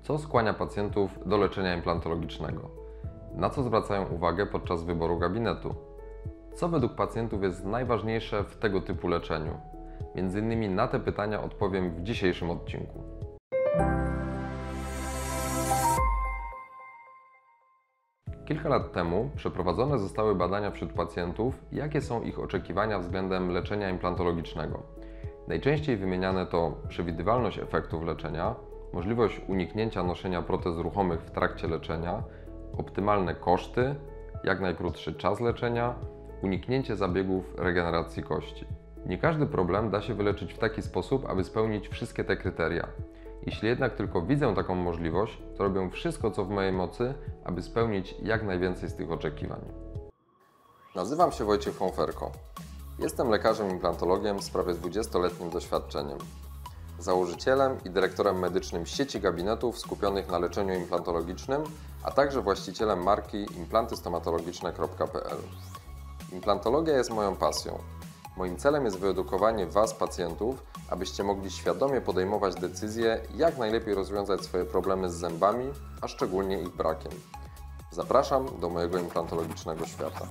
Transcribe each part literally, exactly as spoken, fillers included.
Co skłania pacjentów do leczenia implantologicznego? Na co zwracają uwagę podczas wyboru gabinetu? Co według pacjentów jest najważniejsze w tego typu leczeniu? Między innymi na te pytania odpowiem w dzisiejszym odcinku. Kilka lat temu przeprowadzone zostały badania wśród pacjentów, jakie są ich oczekiwania względem leczenia implantologicznego. Najczęściej wymieniane to przewidywalność efektów leczenia, możliwość uniknięcia noszenia protez ruchomych w trakcie leczenia, optymalne koszty, jak najkrótszy czas leczenia, uniknięcie zabiegów regeneracji kości. Nie każdy problem da się wyleczyć w taki sposób, aby spełnić wszystkie te kryteria. Jeśli jednak tylko widzę taką możliwość, to robię wszystko, co w mojej mocy, aby spełnić jak najwięcej z tych oczekiwań. Nazywam się Wojciech Fonferko. Jestem lekarzem implantologiem z prawie dwudziestoletnim doświadczeniem. Założycielem i dyrektorem medycznym sieci gabinetów skupionych na leczeniu implantologicznym, a także właścicielem marki implanty stomatologiczne kropka p l. Implantologia jest moją pasją. Moim celem jest wyedukowanie Was, pacjentów, abyście mogli świadomie podejmować decyzje, jak najlepiej rozwiązać swoje problemy z zębami, a szczególnie ich brakiem. Zapraszam do mojego implantologicznego świata.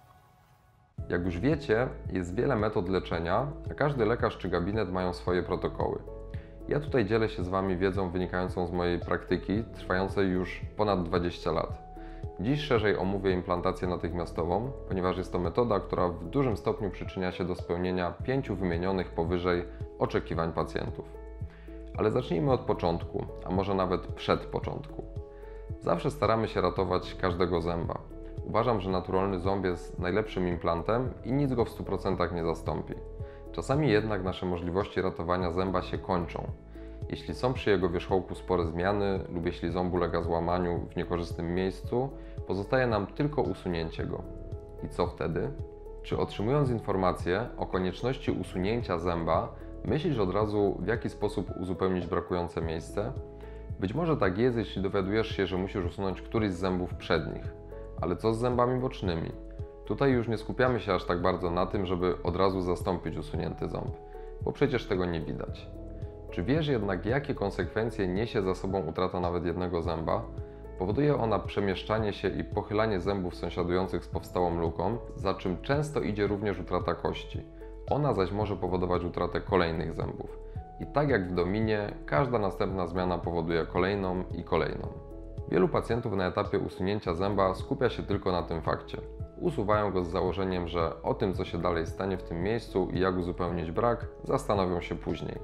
Jak już wiecie, jest wiele metod leczenia, a każdy lekarz czy gabinet mają swoje protokoły. Ja tutaj dzielę się z Wami wiedzą wynikającą z mojej praktyki, trwającej już ponad dwadzieścia lat. Dziś szerzej omówię implantację natychmiastową, ponieważ jest to metoda, która w dużym stopniu przyczynia się do spełnienia pięciu wymienionych powyżej oczekiwań pacjentów. Ale zacznijmy od początku, a może nawet przed początku. Zawsze staramy się ratować każdego zęba. Uważam, że naturalny ząb jest najlepszym implantem i nic go w stu procentach nie zastąpi. Czasami jednak nasze możliwości ratowania zęba się kończą. Jeśli są przy jego wierzchołku spore zmiany lub jeśli ząb ulega złamaniu w niekorzystnym miejscu, pozostaje nam tylko usunięcie go. I co wtedy? Czy otrzymując informację o konieczności usunięcia zęba, myślisz od razu, w jaki sposób uzupełnić brakujące miejsce? Być może tak jest, jeśli dowiadujesz się, że musisz usunąć któryś z zębów przednich. Ale co z zębami bocznymi? Tutaj już nie skupiamy się aż tak bardzo na tym, żeby od razu zastąpić usunięty ząb, bo przecież tego nie widać. Czy wiesz jednak, jakie konsekwencje niesie za sobą utrata nawet jednego zęba? Powoduje ona przemieszczanie się i pochylanie zębów sąsiadujących z powstałą luką, za czym często idzie również utrata kości. Ona zaś może powodować utratę kolejnych zębów. I tak jak w dominie, każda następna zmiana powoduje kolejną i kolejną. Wielu pacjentów na etapie usunięcia zęba skupia się tylko na tym fakcie. Usuwają go z założeniem, że o tym, co się dalej stanie w tym miejscu i jak uzupełnić brak, zastanowią się później.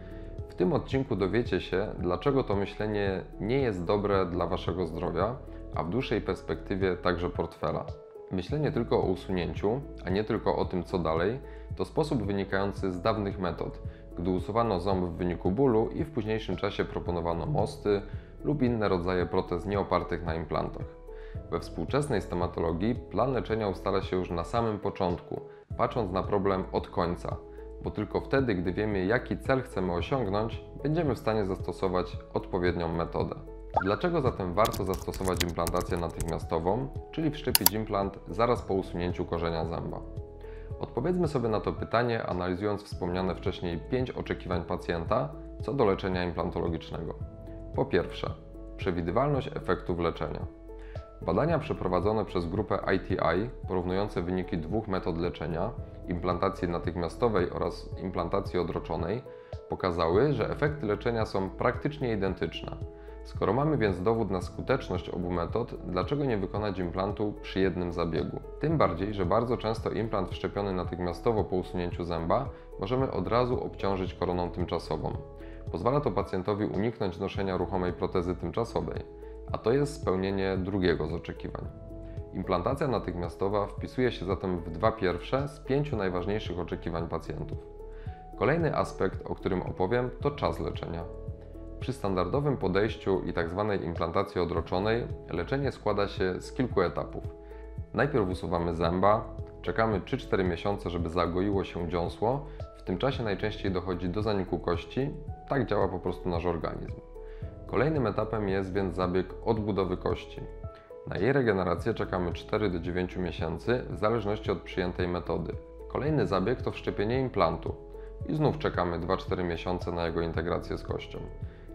W tym odcinku dowiecie się, dlaczego to myślenie nie jest dobre dla Waszego zdrowia, a w dłuższej perspektywie także portfela. Myślenie tylko o usunięciu, a nie tylko o tym, co dalej, to sposób wynikający z dawnych metod, gdy usuwano ząb w wyniku bólu i w późniejszym czasie proponowano mosty lub inne rodzaje protez nieopartych na implantach. We współczesnej stomatologii plan leczenia ustala się już na samym początku, patrząc na problem od końca, bo tylko wtedy, gdy wiemy, jaki cel chcemy osiągnąć, będziemy w stanie zastosować odpowiednią metodę. Dlaczego zatem warto zastosować implantację natychmiastową, czyli wszczepić implant zaraz po usunięciu korzenia zęba? Odpowiedzmy sobie na to pytanie, analizując wspomniane wcześniej pięć oczekiwań pacjenta co do leczenia implantologicznego. Po pierwsze, przewidywalność efektów leczenia. Badania przeprowadzone przez grupę I T I, porównujące wyniki dwóch metod leczenia, implantacji natychmiastowej oraz implantacji odroczonej, pokazały, że efekty leczenia są praktycznie identyczne. Skoro mamy więc dowód na skuteczność obu metod, dlaczego nie wykonać implantu przy jednym zabiegu? Tym bardziej, że bardzo często implant wszczepiony natychmiastowo po usunięciu zęba możemy od razu obciążyć koroną tymczasową. Pozwala to pacjentowi uniknąć noszenia ruchomej protezy tymczasowej, a to jest spełnienie drugiego z oczekiwań. Implantacja natychmiastowa wpisuje się zatem w dwa pierwsze z pięciu najważniejszych oczekiwań pacjentów. Kolejny aspekt, o którym opowiem, to czas leczenia. Przy standardowym podejściu i tzw. implantacji odroczonej leczenie składa się z kilku etapów. Najpierw usuwamy zęba, czekamy trzy cztery miesiące, żeby zagoiło się dziąsło, w tym czasie najczęściej dochodzi do zaniku kości, tak działa po prostu nasz organizm. Kolejnym etapem jest więc zabieg odbudowy kości. Na jej regenerację czekamy cztery do dziewięciu miesięcy w zależności od przyjętej metody. Kolejny zabieg to wszczepienie implantu i znów czekamy dwa cztery miesiące na jego integrację z kością.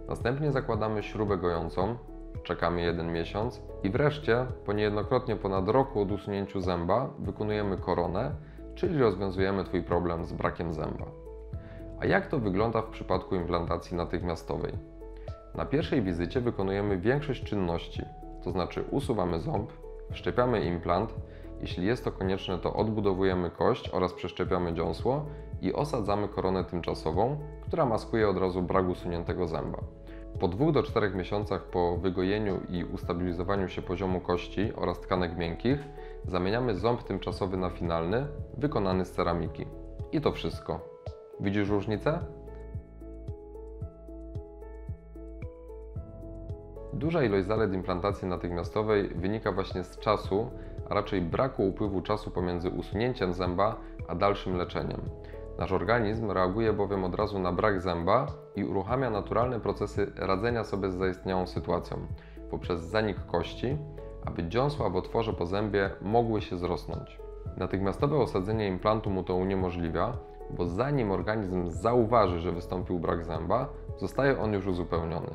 Następnie zakładamy śrubę gojącą, czekamy jeden miesiąc i wreszcie, po niejednokrotnie ponad roku od usunięciu zęba, wykonujemy koronę, czyli rozwiązujemy Twój problem z brakiem zęba. A jak to wygląda w przypadku implantacji natychmiastowej? Na pierwszej wizycie wykonujemy większość czynności, to znaczy usuwamy ząb, wszczepiamy implant, jeśli jest to konieczne, to odbudowujemy kość oraz przeszczepiamy dziąsło i osadzamy koronę tymczasową, która maskuje od razu brak usuniętego zęba. Po dwóch do czterech miesiącach po wygojeniu i ustabilizowaniu się poziomu kości oraz tkanek miękkich zamieniamy ząb tymczasowy na finalny, wykonany z ceramiki. I to wszystko. Widzisz różnicę? Duża ilość zalet implantacji natychmiastowej wynika właśnie z czasu, a raczej braku upływu czasu pomiędzy usunięciem zęba a dalszym leczeniem. Nasz organizm reaguje bowiem od razu na brak zęba i uruchamia naturalne procesy radzenia sobie z zaistniałą sytuacją poprzez zanik kości, aby dziąsła w otworze po zębie mogły się zrosnąć. Natychmiastowe osadzenie implantu mu to uniemożliwia, bo zanim organizm zauważy, że wystąpił brak zęba, zostaje on już uzupełniony.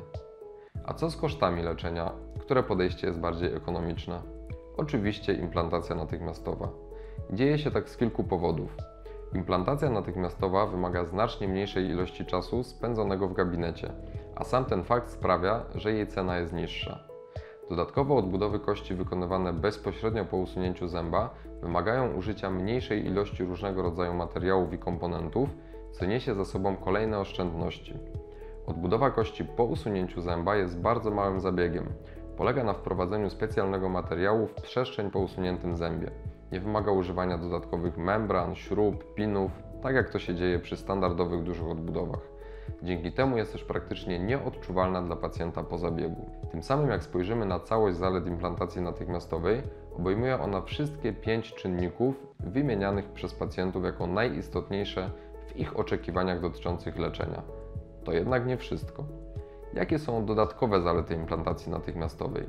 A co z kosztami leczenia? Które podejście jest bardziej ekonomiczne? Oczywiście implantacja natychmiastowa. Dzieje się tak z kilku powodów. Implantacja natychmiastowa wymaga znacznie mniejszej ilości czasu spędzonego w gabinecie, a sam ten fakt sprawia, że jej cena jest niższa. Dodatkowo odbudowy kości wykonywane bezpośrednio po usunięciu zęba wymagają użycia mniejszej ilości różnego rodzaju materiałów i komponentów, co niesie za sobą kolejne oszczędności. Odbudowa kości po usunięciu zęba jest bardzo małym zabiegiem. Polega na wprowadzeniu specjalnego materiału w przestrzeń po usuniętym zębie. Nie wymaga używania dodatkowych membran, śrub, pinów, tak jak to się dzieje przy standardowych dużych odbudowach. Dzięki temu jest też praktycznie nieodczuwalna dla pacjenta po zabiegu. Tym samym jak spojrzymy na całość zalet implantacji natychmiastowej, obejmuje ona wszystkie pięć czynników wymienianych przez pacjentów jako najistotniejsze w ich oczekiwaniach dotyczących leczenia. To jednak nie wszystko. Jakie są dodatkowe zalety implantacji natychmiastowej?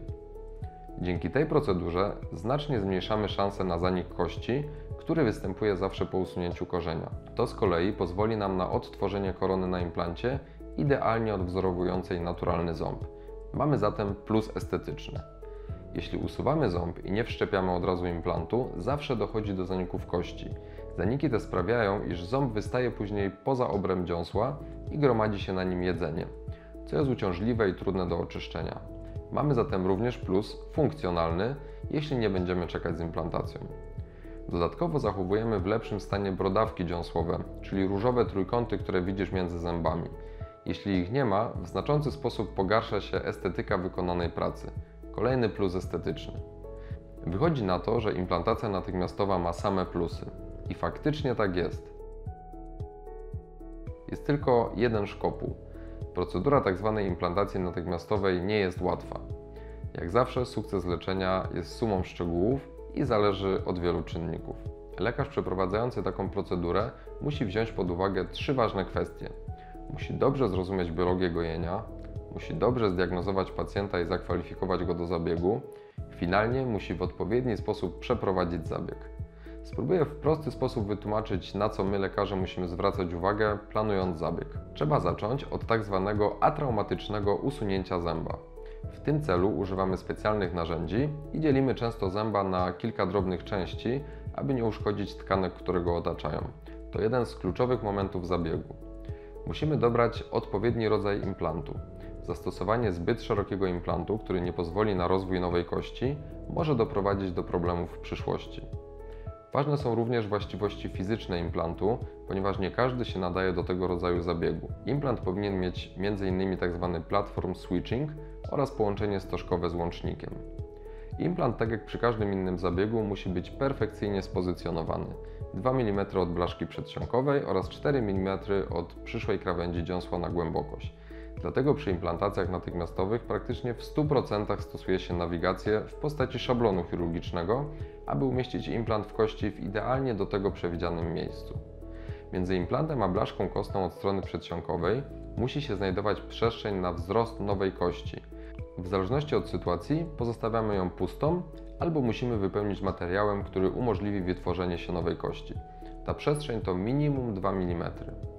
Dzięki tej procedurze znacznie zmniejszamy szanse na zanik kości, który występuje zawsze po usunięciu korzenia. To z kolei pozwoli nam na odtworzenie korony na implancie idealnie odwzorowującej naturalny ząb. Mamy zatem plus estetyczny. Jeśli usuwamy ząb i nie wszczepiamy od razu implantu, zawsze dochodzi do zaników kości. Zaniki te sprawiają, iż ząb wystaje później poza obręb dziąsła i gromadzi się na nim jedzenie, co jest uciążliwe i trudne do oczyszczenia. Mamy zatem również plus funkcjonalny, jeśli nie będziemy czekać z implantacją. Dodatkowo zachowujemy w lepszym stanie brodawki dziąsłowe, czyli różowe trójkąty, które widzisz między zębami. Jeśli ich nie ma, w znaczący sposób pogarsza się estetyka wykonanej pracy. Kolejny plus estetyczny. Wychodzi na to, że implantacja natychmiastowa ma same plusy. I faktycznie tak jest. Jest tylko jeden szkopuł. Procedura tzw. implantacji natychmiastowej nie jest łatwa. Jak zawsze sukces leczenia jest sumą szczegółów i zależy od wielu czynników. Lekarz przeprowadzający taką procedurę musi wziąć pod uwagę trzy ważne kwestie. Musi dobrze zrozumieć biologię gojenia, musi dobrze zdiagnozować pacjenta i zakwalifikować go do zabiegu, finalnie musi w odpowiedni sposób przeprowadzić zabieg. Spróbuję w prosty sposób wytłumaczyć, na co my lekarze musimy zwracać uwagę, planując zabieg. Trzeba zacząć od tak zwanego atraumatycznego usunięcia zęba. W tym celu używamy specjalnych narzędzi i dzielimy często zęba na kilka drobnych części, aby nie uszkodzić tkanek, które go otaczają. To jeden z kluczowych momentów zabiegu. Musimy dobrać odpowiedni rodzaj implantu. Zastosowanie zbyt szerokiego implantu, który nie pozwoli na rozwój nowej kości, może doprowadzić do problemów w przyszłości. Ważne są również właściwości fizyczne implantu, ponieważ nie każdy się nadaje do tego rodzaju zabiegu. Implant powinien mieć między innymi tzw. platform switching oraz połączenie stożkowe z łącznikiem. Implant, tak jak przy każdym innym zabiegu, musi być perfekcyjnie spozycjonowany. dwa milimetry od blaszki przedsionkowej oraz cztery milimetry od przyszłej krawędzi dziąsła na głębokość. Dlatego przy implantacjach natychmiastowych praktycznie w stu procentach stosuje się nawigację w postaci szablonu chirurgicznego, aby umieścić implant w kości w idealnie do tego przewidzianym miejscu. Między implantem a blaszką kostną od strony przedsionkowej musi się znajdować przestrzeń na wzrost nowej kości. W zależności od sytuacji pozostawiamy ją pustą albo musimy wypełnić materiałem, który umożliwi wytworzenie się nowej kości. Ta przestrzeń to minimum dwa milimetry.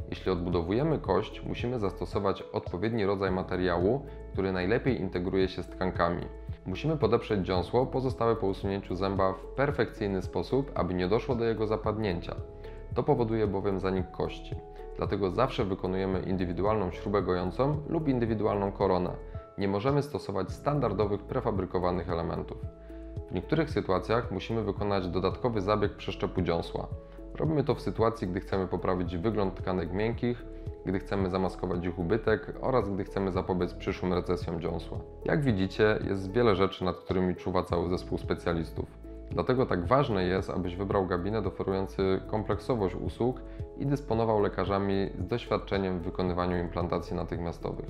Jeśli odbudowujemy kość, musimy zastosować odpowiedni rodzaj materiału, który najlepiej integruje się z tkankami. Musimy podeprzeć dziąsło pozostałe po usunięciu zęba w perfekcyjny sposób, aby nie doszło do jego zapadnięcia. To powoduje bowiem zanik kości. Dlatego zawsze wykonujemy indywidualną śrubę gojącą lub indywidualną koronę. Nie możemy stosować standardowych, prefabrykowanych elementów. W niektórych sytuacjach musimy wykonać dodatkowy zabieg przeszczepu dziąsła. Robimy to w sytuacji, gdy chcemy poprawić wygląd tkanek miękkich, gdy chcemy zamaskować ich ubytek oraz gdy chcemy zapobiec przyszłym recesjom dziąsła. Jak widzicie, jest wiele rzeczy, nad którymi czuwa cały zespół specjalistów. Dlatego tak ważne jest, abyś wybrał gabinet oferujący kompleksowość usług i dysponował lekarzami z doświadczeniem w wykonywaniu implantacji natychmiastowych.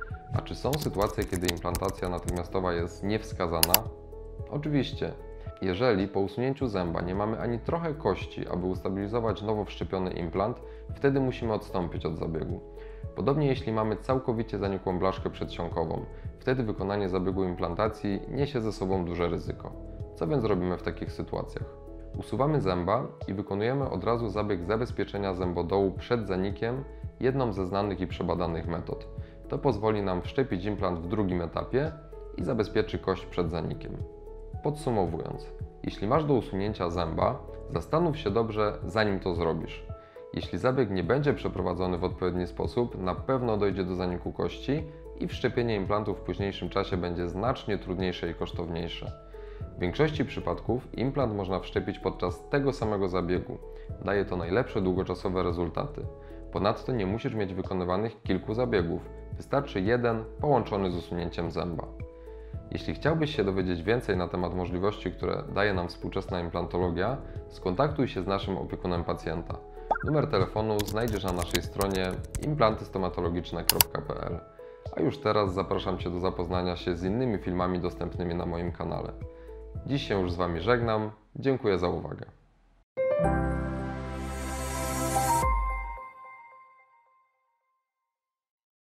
A czy są sytuacje, kiedy implantacja natychmiastowa jest niewskazana? Oczywiście. Jeżeli po usunięciu zęba nie mamy ani trochę kości, aby ustabilizować nowo wszczepiony implant, wtedy musimy odstąpić od zabiegu. Podobnie jeśli mamy całkowicie zanikłą blaszkę przedsionkową, wtedy wykonanie zabiegu implantacji niesie ze sobą duże ryzyko. Co więc robimy w takich sytuacjach? Usuwamy zęba i wykonujemy od razu zabieg zabezpieczenia zębodołu przed zanikiem, jedną ze znanych i przebadanych metod. To pozwoli nam wszczepić implant w drugim etapie i zabezpieczy kość przed zanikiem. Podsumowując, jeśli masz do usunięcia zęba, zastanów się dobrze, zanim to zrobisz. Jeśli zabieg nie będzie przeprowadzony w odpowiedni sposób, na pewno dojdzie do zaniku kości i wszczepienie implantu w późniejszym czasie będzie znacznie trudniejsze i kosztowniejsze. W większości przypadków implant można wszczepić podczas tego samego zabiegu. Daje to najlepsze długoczasowe rezultaty. Ponadto nie musisz mieć wykonywanych kilku zabiegów. Wystarczy jeden połączony z usunięciem zęba. Jeśli chciałbyś się dowiedzieć więcej na temat możliwości, które daje nam współczesna implantologia, skontaktuj się z naszym opiekunem pacjenta. Numer telefonu znajdziesz na naszej stronie implanty stomatologiczne kropka p l. A już teraz zapraszam Cię do zapoznania się z innymi filmami dostępnymi na moim kanale. Dziś się już z Wami żegnam. Dziękuję za uwagę.